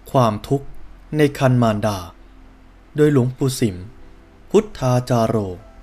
ความทุกข์ในครรภ์มารดาโดยหลวงปู่สิมพุทธาจาโร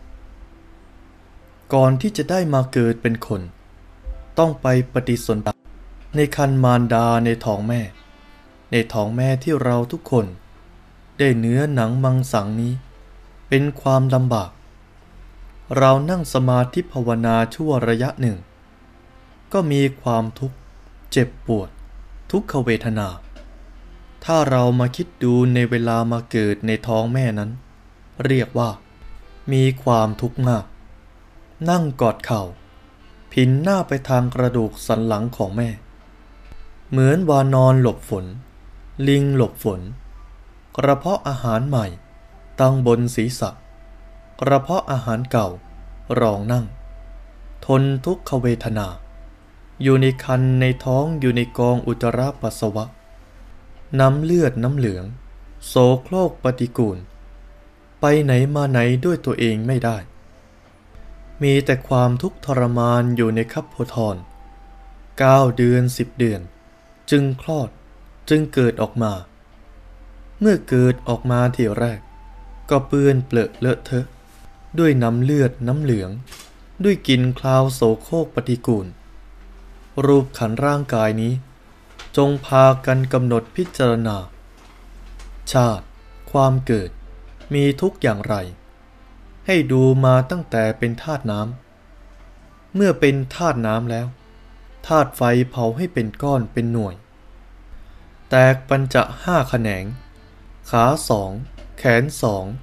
ก่อนที่จะได้มาเกิดเป็นคนต้องไปปฏิสนธิในครรภ์มารดาในท้องแม่ที่เราทุกคนได้เนื้อหนังมังสังนี้เป็นความลำบากเรานั่งสมาธิภาวนาชั่วระยะหนึ่งก็มีความทุกข์เจ็บปวดทุกขเวทนาถ้าเรามาคิดดูในเวลามาเกิดในท้องแม่นั้นเรียกว่ามีความทุกข์มากนั่งกอดเข่าพินหน้าไปทางกระดูกสันหลังของแม่เหมือนวานอนหลบฝนลิงหลบฝนกระเพาะอาหารใหม่ตั้งบนศีรษะกระเพาะอาหารเก่ารองนั่งทนทุกขเวทนาอยู่ในครรภ์ในท้องอยู่ในกองอุจจาระปัสสาวะน้ำเลือดน้ำเหลืองโสโครกปฏิกูลไปไหนมาไหนด้วยตัวเองไม่ได้มีแต่ความทุกข์ทรมานอยู่ในคัพโพธร9 เดือน10 เดือนจึงคลอดจึงเกิดออกมาเมื่อเกิดออกมาทีแรกก็เปื้อนเปรอะเลอะเทอะด้วยน้ำเลือดน้ำเหลืองด้วยกลิ่นคลาวโสโครกปฏิกูลรูปขันธ์ร่างกายนี้จงพากันกำหนดพิจารณาชาติความเกิดมีทุกอย่างไรให้ดูมาตั้งแต่เป็นธาตุน้ำเมื่อเป็นธาตุน้ำแล้วธาตุไฟเผาให้เป็นก้อนเป็นหน่วยแตกปัญจ5 แขนงขา2แขน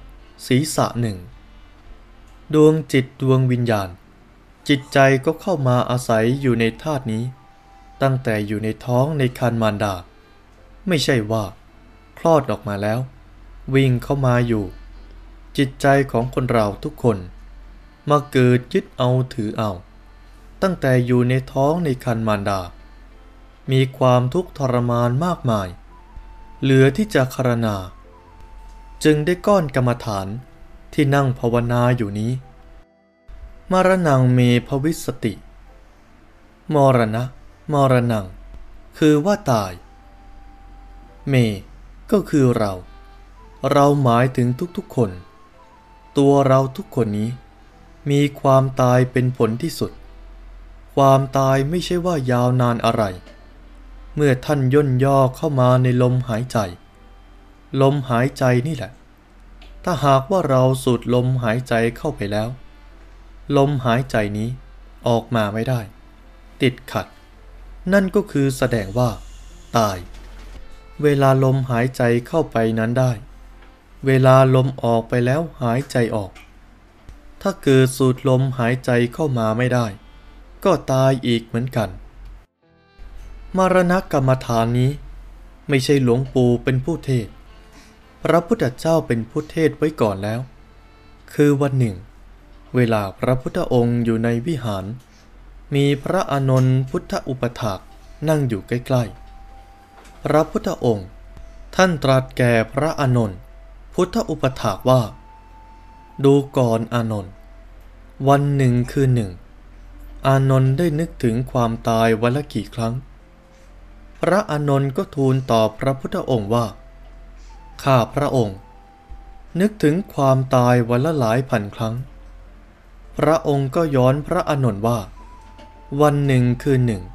2ศีรษะ1ดวงจิตดวงวิญญาณจิตใจก็เข้ามาอาศัยอยู่ในธาตุนี้ตั้งแต่อยู่ในท้องในครรภ์มารดาไม่ใช่ว่าคลอดออกมาแล้ววิ่งเข้ามาอยู่จิตใจของคนเราทุกคนมาเกิดยึดเอาถือเอาตั้งแต่อยู่ในท้องในครรภ์มารดามีความทุกข์ทรมานมากมายเหลือที่จะคารณาจึงได้ก้อนกรรมฐานที่นั่งภาวนาอยู่นี้มรณังเมภวิสสติมรณะมรณังคือว่าตายเมก็คือเราหมายถึงทุกๆคนตัวเราทุกคนนี้มีความตายเป็นผลที่สุดความตายไม่ใช่ว่ายาวนานอะไรเมื่อท่านย่นย่อเข้ามาในลมหายใจลมหายใจนี่แหละถ้าหากว่าเราสูดลมหายใจเข้าไปแล้วลมหายใจนี้ออกมาไม่ได้ติดขัดนั่นก็คือแสดงว่าตายเวลาลมหายใจเข้าไปนั้นได้เวลาลมออกไปแล้วหายใจออกถ้าเกิดสูดลมหายใจเข้ามาไม่ได้ก็ตายอีกเหมือนกันมรณกรรมฐานนี้ไม่ใช่หลวงปู่เป็นผู้เทศพระพุทธเจ้าเป็นผู้เทศไว้ก่อนแล้วคือวันหนึ่งเวลาพระพุทธองค์อยู่ในวิหารมีพระอานนท์พุทธอุปถากนั่งอยู่ใกล้ๆพระพุทธองค์ท่านตรัสแก่พระอานนท์พุทธอุปถากว่าดูก่อนอานนท์วันหนึ่งคืนหนึ่งอานนท์ได้นึกถึงความตายวันละกี่ครั้งพระอานนท์ก็ทูลตอบพระพุทธองค์ว่าข้าพระองค์นึกถึงความตายวันละหลายพันครั้งพระองค์ก็ย้อนพระอานนท์ว่าวันหนึ่งคืนหนึ่ง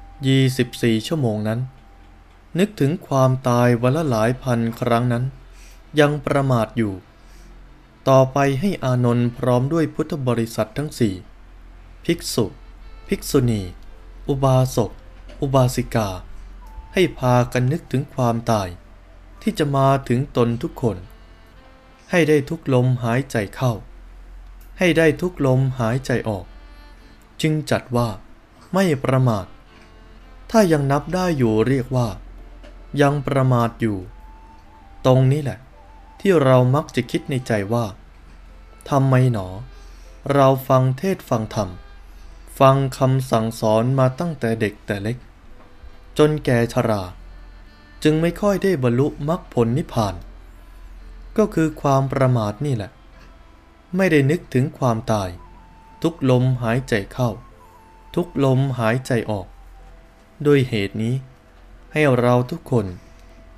24 ชั่วโมงนั้นนึกถึงความตายวันละหลายพันครั้งนั้นยังประมาทอยู่ต่อไปให้อานนท์พร้อมด้วยพุทธบริษัททั้ง4ภิกษุภิกษุณีอุบาสกอุบาสิกาให้พากันนึกถึงความตายที่จะมาถึงตนทุกคนให้ได้ทุกลมหายใจเข้าให้ได้ทุกลมหายใจออกจึงจัดว่าไม่ประมาทถ้ายังนับได้อยู่เรียกว่ายังประมาทอยู่ตรงนี้แหละที่เรามักจะคิดในใจว่าทำไมหนอเราฟังเทศฟังธรรมฟังคำสั่งสอนมาตั้งแต่เด็กแต่เล็กจนแก่ชราจึงไม่ค่อยได้บรรลุมรรคผลนิพพานก็คือความประมาทนี่แหละไม่ได้นึกถึงความตายทุกลมหายใจเข้าทุกลมหายใจออกด้วยเหตุนี้ให้เราทุกคน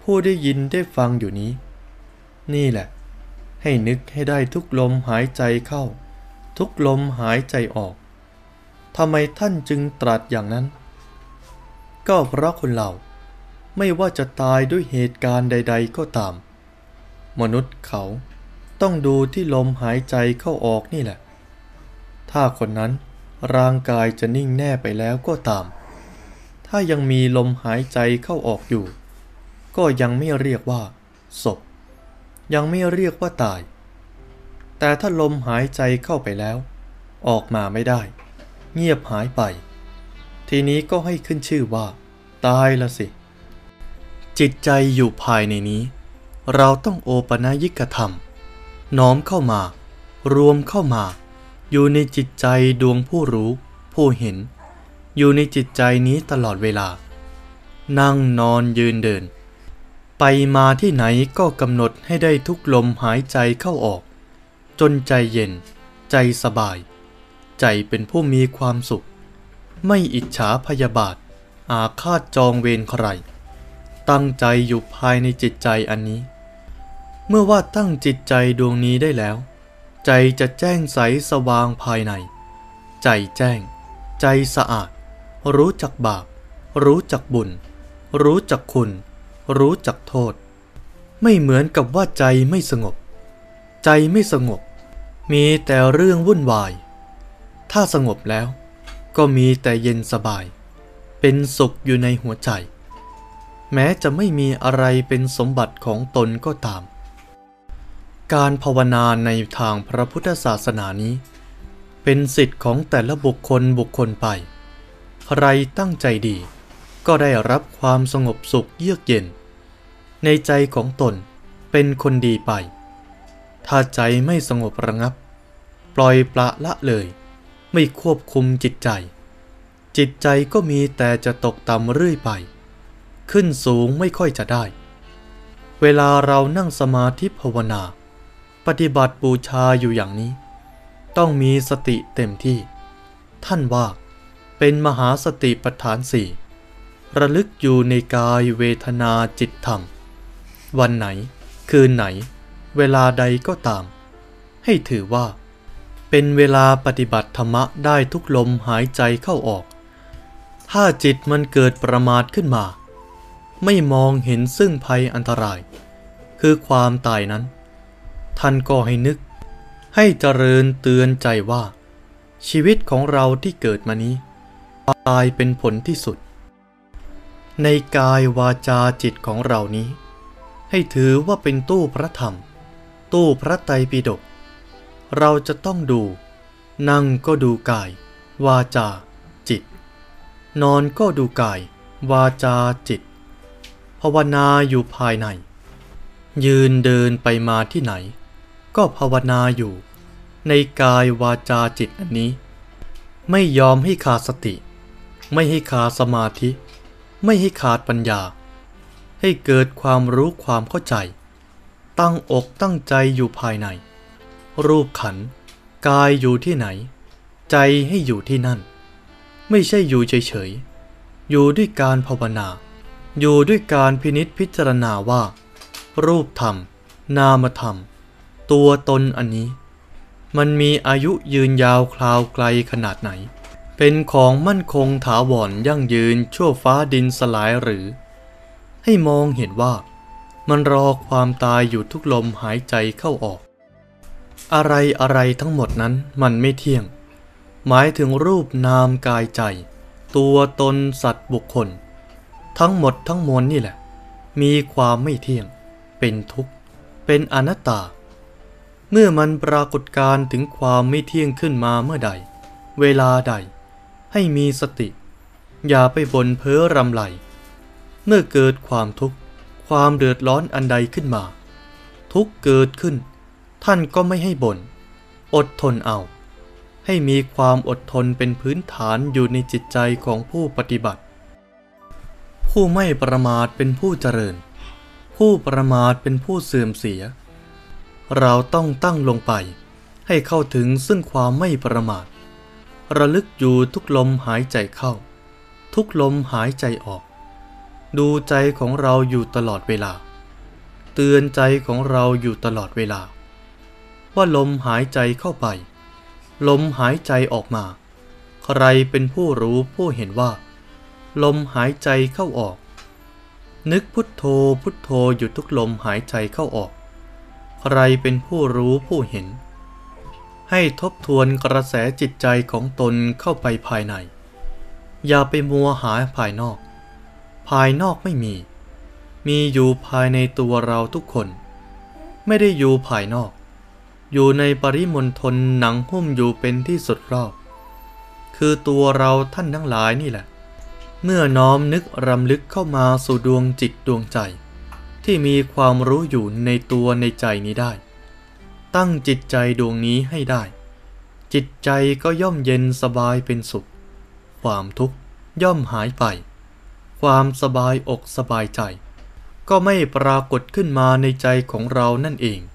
ผู้ได้ยินได้ฟังอยู่นี้นี่แหละให้นึกให้ได้ทุกลมหายใจเข้าทุกลมหายใจออกทำไมท่านจึงตรัสอย่างนั้นก็เพราะคนเราไม่ว่าจะตายด้วยเหตุการณ์ใดๆก็ตามมนุษย์เขาต้องดูที่ลมหายใจเข้าออกนี่แหละถ้าคนนั้นร่างกายจะนิ่งแน่ไปแล้วก็ตามถ้ายังมีลมหายใจเข้าออกอยู่ก็ยังไม่เรียกว่าศพยังไม่เรียกว่าตายแต่ถ้าลมหายใจเข้าไปแล้วออกมาไม่ได้เงียบหายไปทีนี้ก็ให้ขึ้นชื่อว่าตายละสิจิตใจอยู่ภายในนี้เราต้องโอปนยิกธรรมน้อมเข้ามารวมเข้ามาอยู่ในจิตใจดวงผู้รู้ผู้เห็นอยู่ในจิตใจนี้ตลอดเวลานั่งนอนยืนเดินไปมาที่ไหนก็กำหนดให้ได้ทุกลมหายใจเข้าออกจนใจเย็นใจสบายใจเป็นผู้มีความสุขไม่อิจฉาพยาบาทอาฆาตจองเวรใครตั้งใจอยู่ภายในจิตใจอันนี้เมื่อว่าตั้งจิตใจดวงนี้ได้แล้วใจจะแจ้งใสสว่างภายในใจแจ้งใจสะอาดรู้จักบาปรู้จักบุญรู้จักคุณรู้จักโทษไม่เหมือนกับว่าใจไม่สงบใจไม่สงบมีแต่เรื่องวุ่นวายถ้าสงบแล้วก็มีแต่เย็นสบายเป็นสุขอยู่ในหัวใจแม้จะไม่มีอะไรเป็นสมบัติของตนก็ตามการภาวนาในทางพระพุทธศาสนานี้เป็นสิทธิ์ของแต่ละบุคคลไปใครตั้งใจดีก็ได้รับความสงบสุขเยือกเย็นในใจของตนเป็นคนดีไปถ้าใจไม่สงบระงับปล่อยปละละเลยไม่ควบคุมจิตใจจิตใจก็มีแต่จะตกต่ำเรื่อยไปขึ้นสูงไม่ค่อยจะได้เวลาเรานั่งสมาธิภาวนาปฏิบัติบูชาอยู่อย่างนี้ต้องมีสติเต็มที่ท่านว่าเป็นมหาสติปัฏฐานสี่ระลึกอยู่ในกายเวทนาจิตธรรมวันไหนคืนไหนเวลาใดก็ตามให้ถือว่าเป็นเวลาปฏิบัติธรรมะได้ทุกลมหายใจเข้าออกถ้าจิตมันเกิดประมาทขึ้นมาไม่มองเห็นซึ่งภัยอันตรายคือความตายนั้นท่านก็ให้นึกให้เจริญเตือนใจว่าชีวิตของเราที่เกิดมานี้ตายเป็นผลที่สุดในกายวาจาจิตของเรานี้ให้ถือว่าเป็นตู้พระธรรมตู้พระไตรปิฎกเราจะต้องดูนั่งก็ดูกายวาจาจิตนอนก็ดูกายวาจาจิตภาวนาอยู่ภายในยืนเดินไปมาที่ไหนก็ภาวนาอยู่ในกายวาจาจิตอันนี้ไม่ยอมให้ขาดสติไม่ให้ขาดสมาธิไม่ให้ขาดปัญญาให้เกิดความรู้ความเข้าใจตั้งอกตั้งใจอยู่ภายในรูปขันธ์กายอยู่ที่ไหนใจให้อยู่ที่นั่นไม่ใช่อยู่เฉยๆอยู่ด้วยการภาวนาอยู่ด้วยการพินิจพิจารณาว่ารูปธรรมนามธรรมตัวตนอันนี้มันมีอายุยืนยาวคราวไกลขนาดไหนเป็นของมั่นคงถาวรยั่งยืนชั่วฟ้าดินสลายหรือให้มองเห็นว่ามันรอความตายอยู่ทุกลมหายใจเข้าออกอะไรทั้งหมดนั้นมันไม่เที่ยงหมายถึงรูปนามกายใจตัวตนสัตว์บุคคลทั้งหมดทั้งมวลนี่แหละมีความไม่เที่ยงเป็นทุกข์เป็นอนัตตาเมื่อมันปรากฏการถึงความไม่เที่ยงขึ้นมาเมื่อใดเวลาใดให้มีสติอย่าไปบ่นเพ้อรำไรเมื่อเกิดความทุกข์ความเดือดร้อนอันใดขึ้นมาทุกข์เกิดขึ้นท่านก็ไม่ให้บ่นอดทนเอาให้มีความอดทนเป็นพื้นฐานอยู่ในจิตใจของผู้ปฏิบัติผู้ไม่ประมาทเป็นผู้เจริญผู้ประมาทเป็นผู้เสื่อมเสียเราต้องตั้งลงไปให้เข้าถึงซึ่งความไม่ประมาทระลึกอยู่ทุกลมหายใจเข้าทุกลมหายใจออกดูใจของเราอยู่ตลอดเวลาเตือนใจของเราอยู่ตลอดเวลาว่าลมหายใจเข้าไปลมหายใจออกมาใครเป็นผู้รู้ผู้เห็นว่าลมหายใจเข้าออกนึกพุทโธพุทโธอยู่ทุกลมหายใจเข้าออกใครเป็นผู้รู้ผู้เห็นให้ทบทวนกระแสจิตใจของตนเข้าไปภายในอย่าไปมัวหาภายนอกภายนอกไม่มีอยู่ภายในตัวเราทุกคนไม่ได้อยู่ภายนอกอยู่ในปริมณฑลหนังหุ้มอยู่เป็นที่สุดรอบคือตัวเราท่านทั้งหลายนี่แหละเมื่อน้อมนึกรำลึกเข้ามาสู่ดวงจิตดวงใจที่มีความรู้อยู่ในตัวในใจนี้ได้ตั้งจิตใจดวงนี้ให้ได้จิตใจก็ย่อมเย็นสบายเป็นสุขความทุกข์ย่อมหายไปความสบายอกสบายใจก็ไม่ปรากฏขึ้นมาในใจของเรานั่นเอง